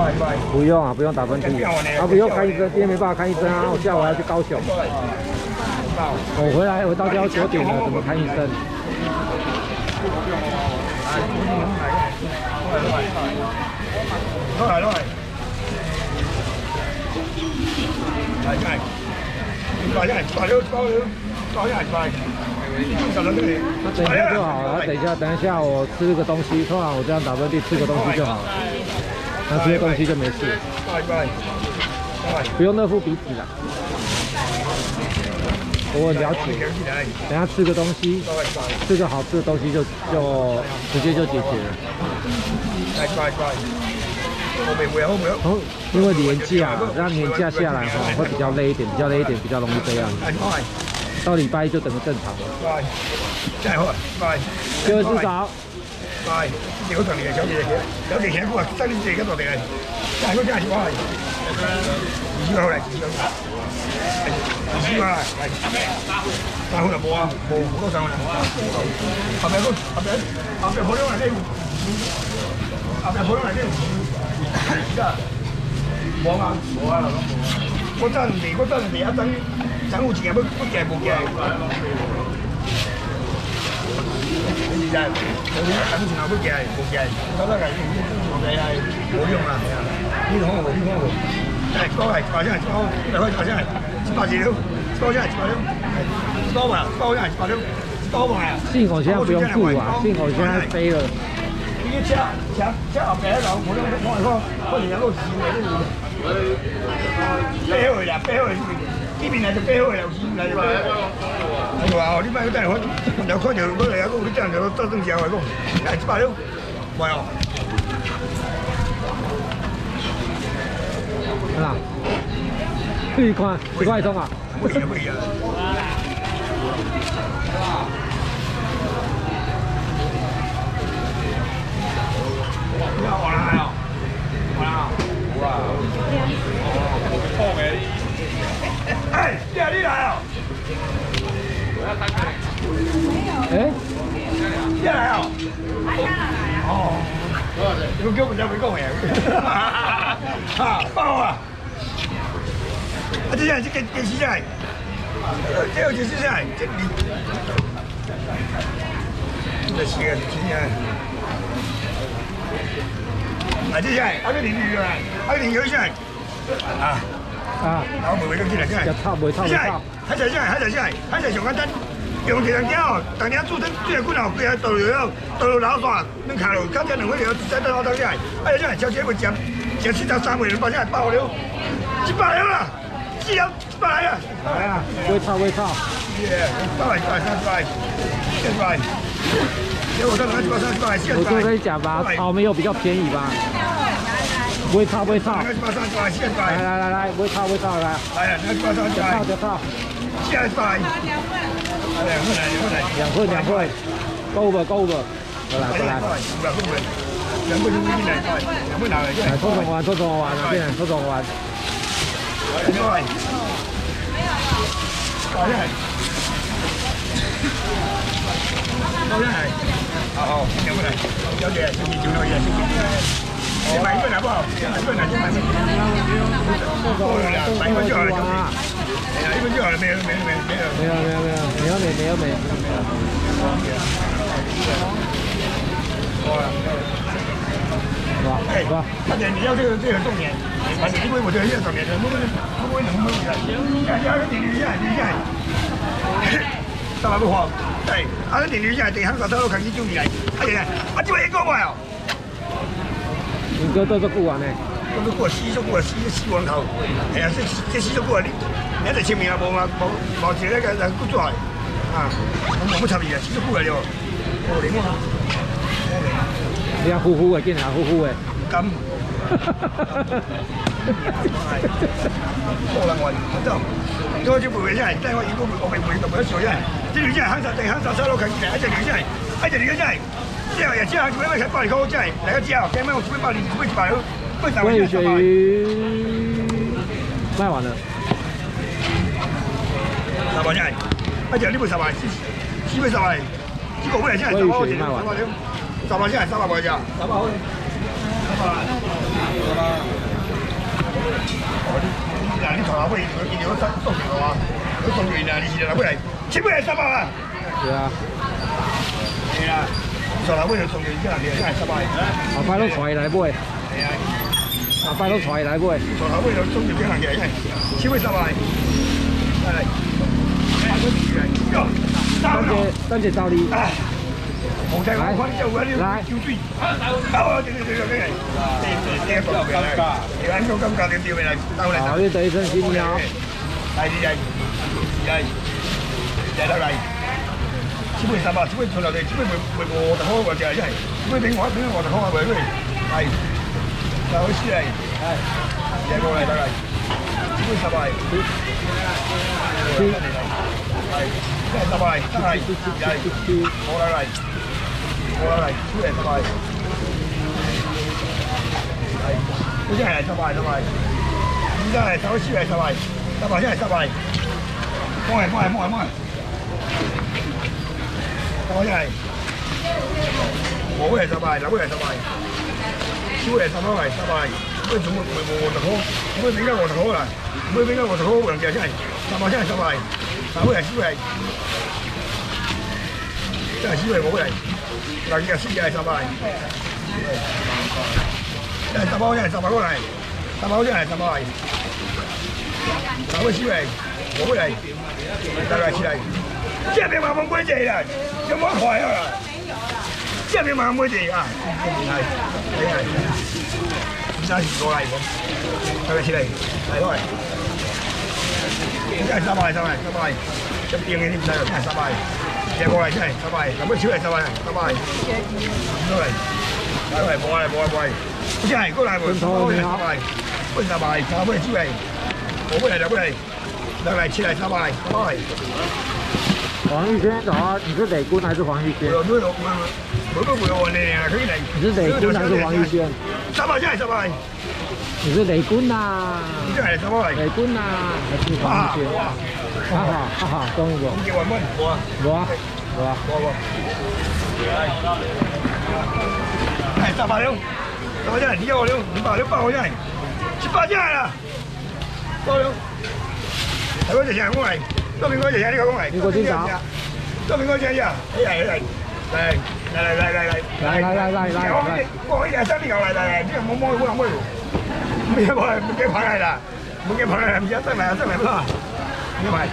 不用啊，不用打喷嚏，啊，不用看医生，今天没办法看医生啊，我下午还要去高雄。我回到家9点了，怎么看医生？来，那等一下就好了，等一下我吃个东西，通常我这样打喷嚏吃个东西就好了，那吃个东西就没事，不用热敷鼻子了。我很了解，等下吃个东西，吃个好吃的东西就直接就解决了。因为年假，让年假下来哈会比较累一点，比较容易这样。到礼拜一就整个正常了。各位至少。拜，小弟嚟，小弟請過，真係自己落地嚟，真係真係我係，20號嚟，20號嚟，但係佢就冇啊，冇多上去，後邊普通嚟呢，後邊普通嚟呢，而家冇啊，嗰陣時一整好似係乜嘅冇嘅。你就係等前後都嘅係冇嘅，覺得係我哋係冇用啦，係啊，呢個可能呢個係多係或者係多，你可以或者係18字料，多一係18料，多啊，多一係18料，多埋啊。幸好现在不用顾啊，幸好现在飞了。呢啲車後邊喺度，普通我係嗰年有嗰個線嘅都飛去啊，飛去呢邊係就飛去又線嚟嘛。哇！呢班真係有開條嗰度有嗰啲真係有多東西啊！嗰係18料，喂哦！啊！你看，1塊鐘啊？可以啊，可以啊。你好啦，係啊，係啊，哇！好嘅。哎，你係呢嚟啊？哎，一來啊！哦，你根本就沒講嘅，包啊！這樣這個電視台，這個電視台，這你，這是個電視啊，這下，那個領域啊，那個領域下，我唔會咁進來，真係，還在上簡單。用一張膠，當年做成最困難，佢係道路老大，恁卡路，剛才兩個條再到到起來，哎呀，這小姐會食4到3位，發現爆了，100了啦，4了100來啊，來啊，微炒，耶，100，我剛才100，我跟你講吧，草莓有比較便宜吧，微炒，來，微炒，來，100，2份，夠不？過來，2份拿來，抽中我玩啊，邊人抽中我玩？好，2份嚟，小姐，小妹，先買1份好不好？1份來，先買1份。買1份就好了，小姐。1份就好了，沒有。哇！哎，而且你要這個重點，因為我這個重點，不會能不能你下來，三百不慌，對，你下來，等下個車路開始就你來，這個也夠快哦。你哥都顧完呢？都顧死亡頭，係啊，這死咗顧啊！你在前面啊，冇一個人顧住啊，我冇插伊啊，死咗顧嚟了，可憐啊！你啊呼呼嘅，見人呼呼嘅，咁，可能我真，我就唔會真係，但係我如果我未讀得數真係，啲女真係肯手收攞近嚟，一隻女真係，之後又之後佢咩8塊真係，嚟咗之後，驚咩我準備8年，準備100了，鮭魚賣完了，10萬真係，一隻呢部10萬，幾倍10萬，呢個咩真係10萬錢，10萬真係300塊咋，300好，300。 老妹，一定要送给我啊！要送给你啊！你是老妹来，全部来300啊！ 对啊。 对啊，做老妹就送给你这两天，才300。 后摆拢带伊来买。 系啊。 后摆拢带伊来买。 做老妹就送给这两天，全部300。来， 等者到你。 冇睇我款就揾啲叫水，好，對，第一個嘅啦，你揾個金價嘅吊嚟兜嚟。 好，你第一身先了。 嚟，得嚟，只杯300，只杯從頭嚟，只杯會我就好或者係，只杯俾我就好啊，喂，係，就好似係，係，過嚟得嚟，只杯300，係，真係300，真係，係，好啦嚟。我嚟，出嚟300，係，嗰啲係300，依家係手出嚟300，真係300，幫人，我真係，我係300，樓係300，出嚟300，佢做乜我就好，佢點解我就好啦？佢點解我就好？人哋真係300，真係300，樓係出嚟，真係出嚟我嚟。嗱，依家先係300，真係10包，真係10包過嚟，10包真係10包嚟，10個燒嚟，我嚟，大概起嚟，這邊慢慢買地啦，有冇快啊？這邊慢慢買地啊，係，真係過嚟喎，大概起嚟，嚟過嚟，真係300，一邊嘅啲唔使，真係300。嘢過嚟真係300，咁樣超係300，都嚟，冇啊，真係過嚟冇300，不300，差不多超係，我過嚟，得嚟起嚟300。 黄玉轩早，你是磊君还是黄玉轩？ 我會我嚟，可以嚟。 你是磊君还是黄玉轩 ？300真係300。 你是磊君呐？ 真係300。 磊君呐，还是黄玉轩？哈哈，中一个。 幾萬蚊？冇啊。係300兩，300真係200兩，200兩包真係，700真係啦，300兩。係嗰隻成日講嚟，都邊嗰隻成呢個講嚟。 邊個先找？ 都邊嗰隻啊？嚟，我依家真係有嚟，呢個冇摸，咩冇唔驚拍啦，唔驚拍啦，唔知真係啦，唔係。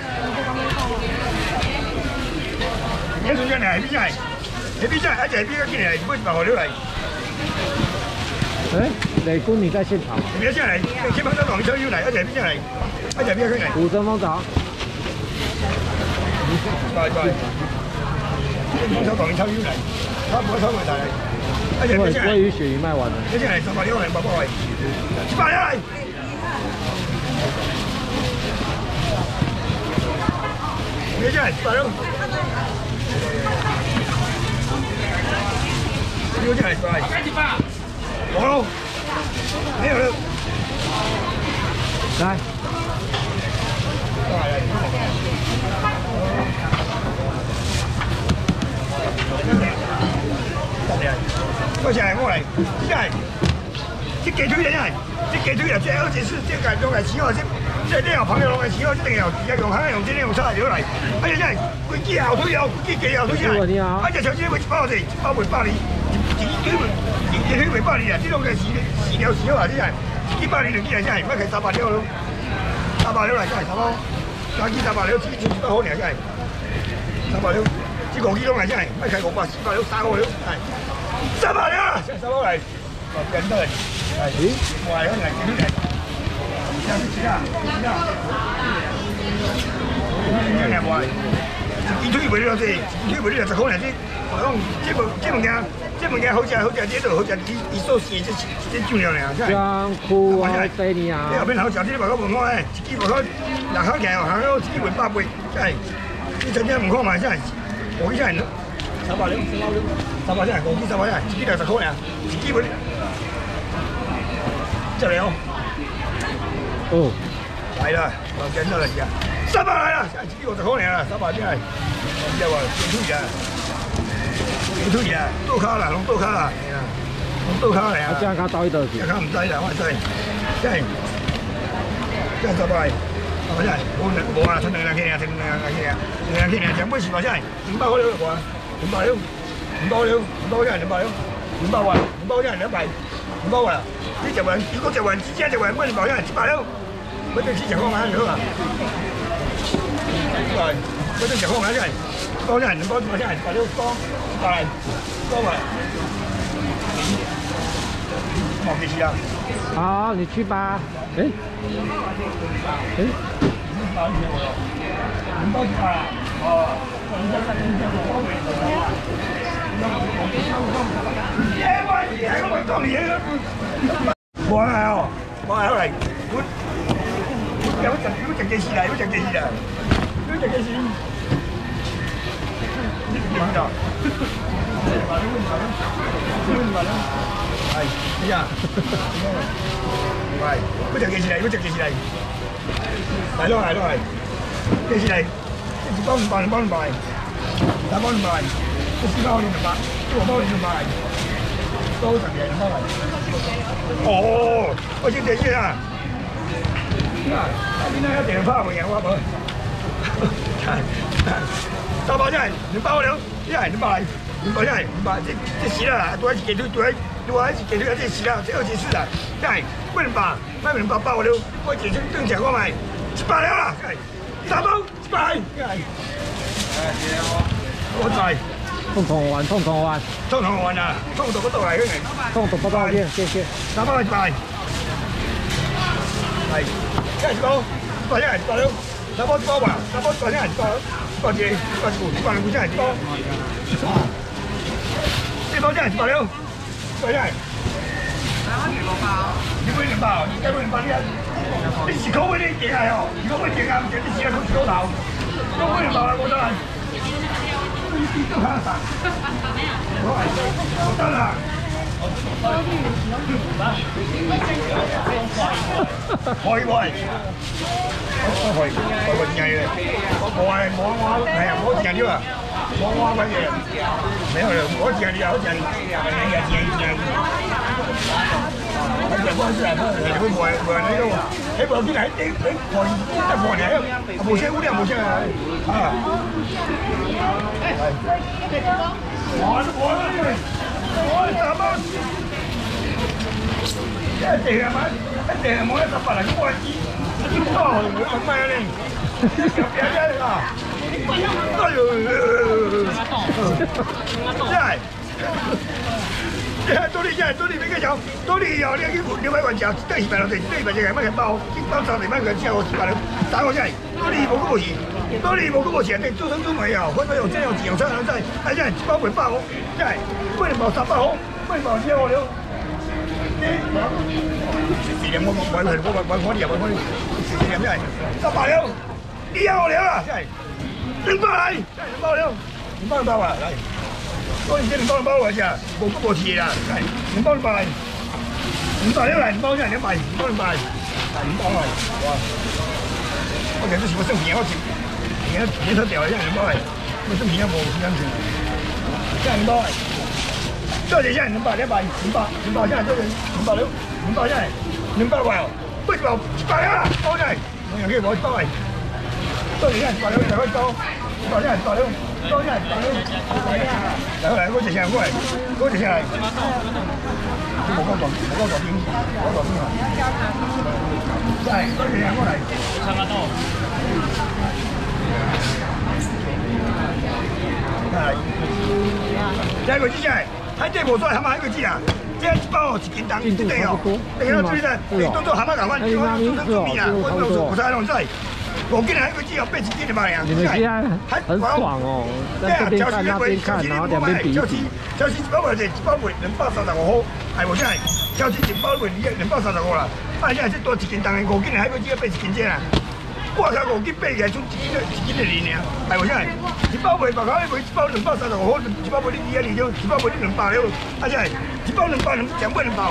你做咩嚟？邊真係？你邊真係？一隻係邊個見嚟？唔會白河料嚟。 哎，磊君你在現場？ 邊個真嚟？前排都黃秋腰嚟，一隻係邊真嚟？一隻係邊個嚟？ 古砧風找。 對。黃秋腰嚟，差唔多收埋曬。一隻邊真係？ 鮭魚鱈魚賣完了。 一隻係300兩200包嚟，700兩。你真係700兩。呢個真係貴，冇咯，沒有了， 來， 多謝我嚟，真係，這雞腿真係，這雞腿又即係好似是即係用嚟錢我先，即係呢個朋友用嚟錢我一定要用香用啲呢用出嚟料嚟，哎呀真係，佢雞後腿有，佢雞後腿真係，哎呀上次佢包我哋包回包你。你去未8年啊？呢種嘅飼料少啊！啲人呢8年2件真係，乜佢300兩咯，300兩嚟真係300，加幾300兩，最多好年真係300兩，呢個幾多嚟真係，乜佢500、400兩3個兩係300兩，真係300嚟，人都係係，我係嗰陣幾多嚟？有啲錢啊，真係我係，見推回呢兩隻，推回呢兩隻好年啲，我講這物件好食，呢度好食，一數四這重要咧，真係。 香菇啊，飛你啊！ 呢後邊好食，呢啲話講唔開咧，自己話開人口勁，行到自己回8倍，真係。呢陣間唔開賣真係，我啲真係300兩，300真係，我啲300真係，自己就10塊啊，自己回。真係哦。 哦。 係啦，我見到啦而家，300嚟啦，自己我10塊啊，300真係，我唔知話幾多錢。幾多嘢？刀卡啦，用刀卡啦，係啊，用刀卡嚟啊！ 我將卡兜呢度先， 卡唔低啦，我真係300， 多少？无啊，剩2两克尔，剩2两克尔，2两克尔，全部是多少？200块了，无啊，260，260，260，260，260，260，260，260，260，你1万，如果1万，只只1万，买2包100了，买对40块买就好啊。来，买对10块买1包2包100了，多来，多来。冇给钱啊！ 好，你去吧。哎， 包钱我了，你包几啊？哦，冇来哦，冇来，我食幾時嚟？我食幾時啊？我食幾時？你點㗎？係，係啊。喂，我食幾時嚟？我食幾時嚟？係咯係咯係，幾時嚟？1包2包，2包2包，3包2包，4包2包，5包2包，都10嘢2包嚟。哦，我先食先啊！邊咧一定拋嘅，我冇。3包真係2包了，一係2包嚟，2包真係2包，這死啦！多一幾堆，多一幾堆，這死啦！這2次啦，真係不能把，買2包包了，我解釋更加我買100了啦，3包100，我在。 痛痛玩，痛痛玩， 痛痛玩啊！痛到嗰度嚟嘅， 痛到不到邊，謝謝。 3包100，係1包100了，3包1包吧，3包100了，1包幾150，150真係1包，1包真係100了，100真係。你買2包，你買2包你10塊你勁係哦，10塊勁啊，唔勁你試下佢幾頭，我買2包啦，我得啦。我得啦。可以，我真係我係啊，我真係啊，我乜嘢？沒有了，我真係啊，我真係，我是啊，我冇那個，喺部機嚟，你可以再放嚟啊，冇聲，冇聲啊，啊，我3包。一定係買，一定係冇100嚟，我係知多我買啊你，有啫啊！哎呦，多啲俾佢有，多啲有呢啲200蚊就得200落地，200隻係乜嘢包30蚊佢之後200了，打我真係多啲冇嗰個錢，多啲冇嗰個錢，你做生都沒有，或者有這樣自由生人在，哎真係1包1包，真係不能包3包好，不能包2包了。4兩我啲啊，4兩真係300了，2包了啊，真係2包嚟，2包了，2包2包啊，嚟，當然2包2包嚟啫，冇嗰個錢啦，係2包2包嚟，2包了嚟，2包真係2包2包嚟，2包嚟，哇！我其實是我生平我錢都掉，真係2包嚟，我生平有冇咁錢，真係2包嚟。多謝真係200，200真係多謝200了，200真係200位哦，不如話100啦，多真係，我又叫我100位，多謝真係100了，就可以多，100真係100了，多真係100了，嚟我直上過嚟，我直上嚟，冇高度邊啊，真係多謝上過嚟，差唔多，係，第一個真係。喺這無所謂，係咪一個字啊？這1包1斤重，一定哦。你睇到最呢，你當做蛤蟆咁樣，你講做成做麵啊？我睇弄晒，5斤係一個字哦，8斤就賣啊。 你們現在很爽哦，在這邊看那邊看，然後兩邊比一比。 超市1包就1包賣235毫，係無真係。超市1包賣235毫啦，啊，真係多1斤重嘅5斤係一個字8斤啫啊！我靠5斤8嘅，總1斤就2啊，係無真係。1包賣白開，1包235毫，1包賣你2就1包賣你200了，啊真係1包200，2包2包，啊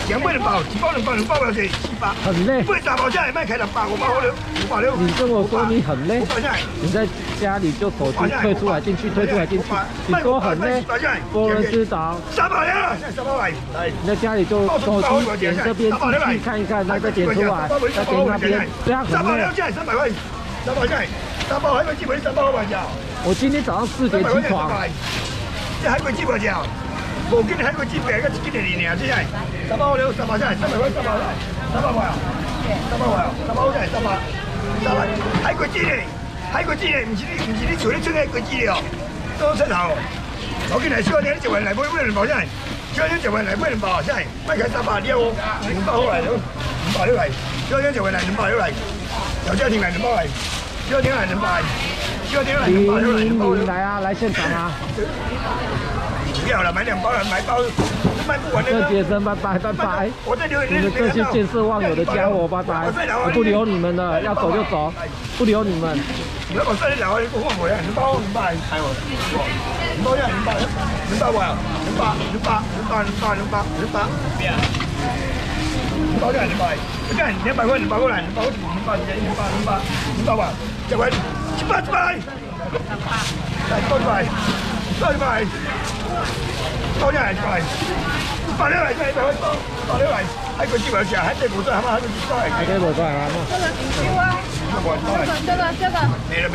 2包2包，2包2包2包多少钱？700。 很累。 买3包下来卖开600，5包560。 你跟我说你很累，你在家里就手机退出来进去，退出来进去，你说很累。佛伦斯岛 3包了，现在3包来。 你在家里就手机点这边进去看一看，再点出来，再点那边，这样很累。 300块，3包下来，3包海龟鸡3包好买价。 我今天早上4点起床。 这海龟鸡无价，无斤海龟鸡白个1斤2尔，这下3包了，3包下来，300块3包来，3包块啊，3包块啊，3包下来300，海龟鸡嘞，海龟鸡嘞，唔是你厝咧做海龟鸡哦，都出头。我今来小弟你1万来买2包下来，小弟1万来买2包下来，卖开300了哦，2包好来了，2包了来，小弟1万来2包了来，小家庭来2包来，小弟来2包来。 你来啊，来现场啊！ 不要了，买2包了，买包卖不完的。 郑杰生，拜拜拜拜！ 我在留你们这些见色忘友的家伙，拜拜！我不留你们了，要走就走，不留你们。 你要我这里聊，你我冇呀，2包2包，係喎，2包呀2包，2包喎，2包。2包呀2包，你看200块2包过来，2包2包啊，1块700来，来多100，包下来100了来，100块包了来，海龟鸡冇食，海底冇在，海龟鸡包嚟。 海底冇在啊？ 这个丢啊！这个。 没了，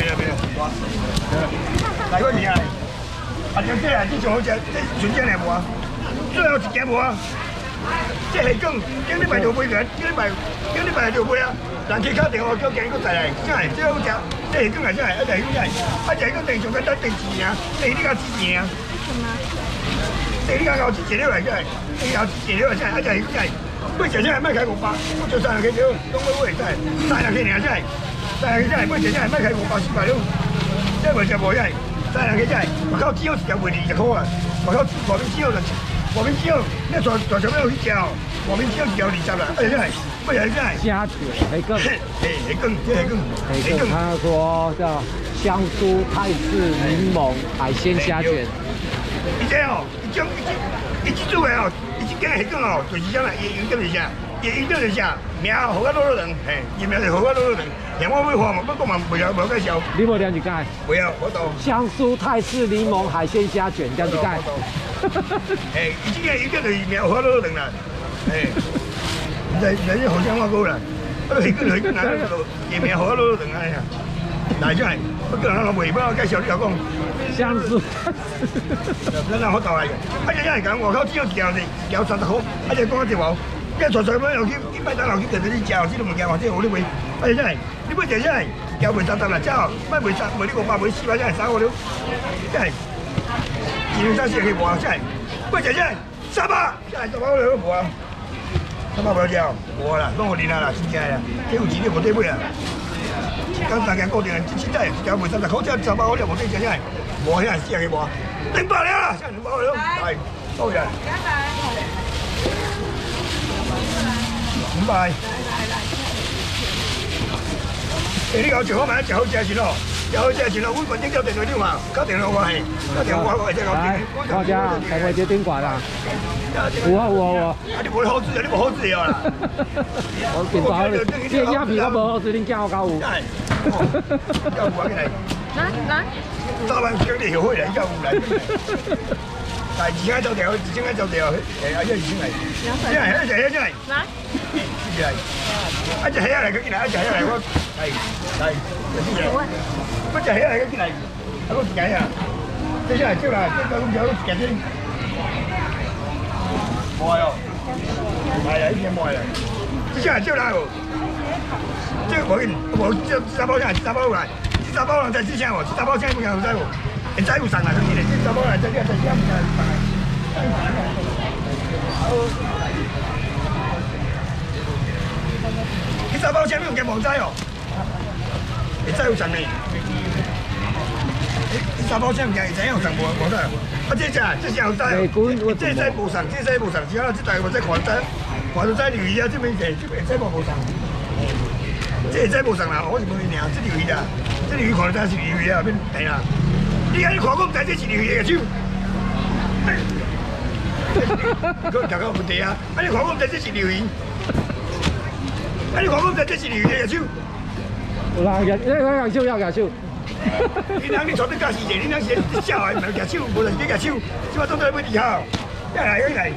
来个面啊！啊，这上好食，这纯正嚟无啊？最后一件无啊？这虾卷，今日卖就买个，今日卖就买啊！人去敲电话叫警搁再来，真系最好食。这虾卷係真係，一隻蝦卷真係，一隻蝦卷定上緊得定錢啊！你呢家錢啊？ 什么？ 你呢家有錢料嚟真係，你有錢料嚟真係，一隻蝦卷真係。不食真係賣開500，我做300幾條，東北會真係300幾年真係，300幾真係，不食真係賣開500、400條，真係食無真係，300幾真係，我靠只有一條賣20塊啊，我靠外面只有外面只有，你在上邊有去食，外面只有1條20啦，而且真係，不食真係。 蝦卷，海蛹。 海蛹， 他說叫香酥泰式檸檬海鮮蝦卷。 而且哦，一煮的哦。今日蝦卷哦，就是啥啦？伊用點是啥？伊用點是啥？名好啊，羅人，嘿，伊名是好啊，羅人。連我要話嘛，不過嘛無介紹。 你無了解？ 不要，我懂。 香酥泰式檸檬海鮮蝦卷，了解？ 嘿，伊今日用點就是名好啊，羅人啦，嘿，唔使好聲話講啦。蝦卷哪個做？伊名好啊，羅人哎呀，但係真係，我叫人攞袂，不我介紹你又講。 香酥， 真係好大嘅，一日係咁，我靠只有條30塊，一日講一條話，一日隨便又去麥當勞去食啲食，知道物件或者好啲味，一日真係，你每日真係又賣30啦，之後賣呢個賣400真係3個了，真係2、3、4去無真係，每日真係300，真係300了無啊，300無隻，無啦，攏互你啦，真正啦，這有錢你無得買啦。剛3件固定，現在又賣30塊，這300塊無得真係。我現在試下佢冇，200了，現在200了，係，多謝。500。你搞最好買一隻好價錢咯，有好價錢咯，碗飯應有定對啲嘛，搞定咯我係，搞定我係真係搞定。 大家成為這賓館啦。有啊！ 你冇好吃，你冇好吃了啦。 我見到這鴨皮都無好吃，恁驚我搞有。 有冇嚟？ 來。 3萬幾條開嚟，有嚟。但係2間酒店，2間酒店，阿一2千嚟。真係，一隻真係。來。一隻起嚟，佢見嚟，一隻起嚟，我係。一隻起嚟，佢見嚟，阿個幾啊？即係招啦，即係咁樣夾先。冇啊！係啊，呢隻冇啊！即係招啦喎！即係我3包先，3包來，3包人在之前喎，3包先唔夠在喎，你再唔上來，佢哋3包來，這個再唔上來。你3包先唔夠望仔哦，你再唔上嚟。3包先唔夠，怎樣上冇得？啊，這隻後生，這隻無上，只可能這大個在看在鱸魚啊，這邊這無上，這無上啦，我是冇你娘，這鱸魚啊，這鱸魚看在是鱸魚啊，邊係啦，你看你看講在這是鱸魚嘅手， 佢大家問題啊！啊你看我唔知這是流魚，啊你看我唔知這是流魚嘅手。 嗱，人手要人手。 你人你坐得架時嘅，你人是小孩唔係隻手，無論幾隻手，只話當作要厲害。來，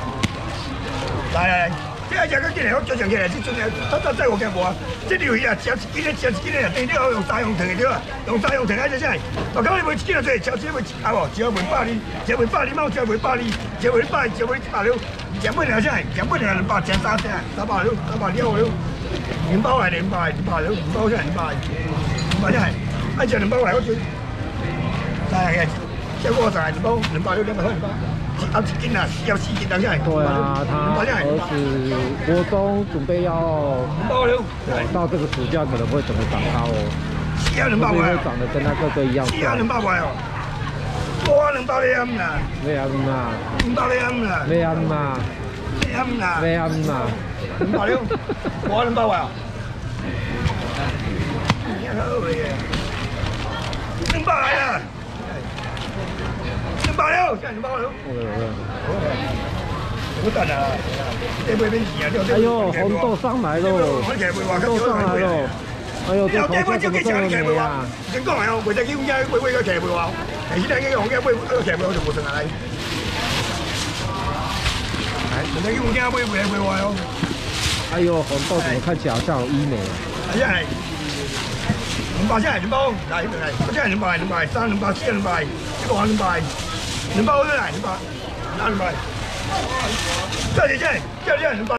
來。 這個隻個進來，我做上起來，這陣來，他再我講無啊，這流魚啊，食一斤啊，第二用沙用藤的對吧？用沙用藤啊，這啥？我講你賣一斤啊，這超市賣啊無，只要賣100哩，只要賣100哩，貓只要賣100哩，只要賣100，只要賣100了，只買兩啥？只買兩200，只3隻，300了，300了了，2包係200了，2包先200先係，啊只2包係好似，係嘅，只個就係2包，200了200塊200。 要1斤啊，要4斤當下。 對啊，他兒子國中準備要到這個暑假可能會整個長高哦，會不會長得跟他哥哥一樣帥 ？200塊哦，我200兩啦， 沒安嘛 ，200兩啦， 沒安嘛，沒安嘛 ，200兩，我200塊啊，你好嘅，200啊。 200了，現在200了。我等啊，這邊邊錢啊， 哎呦，紅豆上來嘍，紅豆上來嘍。哎呦，這頭髮怎麼這麼美啊？先講係哦，為咗叫嘢，為個騎背話，係現在嘅紅嘅背，個騎背我就冇上嚟。係，為咗叫嘢背話哦。哎呦，紅豆怎麼看起來好像有醫美啊？係啊係。 200先係2包，嚟嚟，我真係200，3、200、4、200，一個玩200，2包都嚟200，拿200，這裡真係200。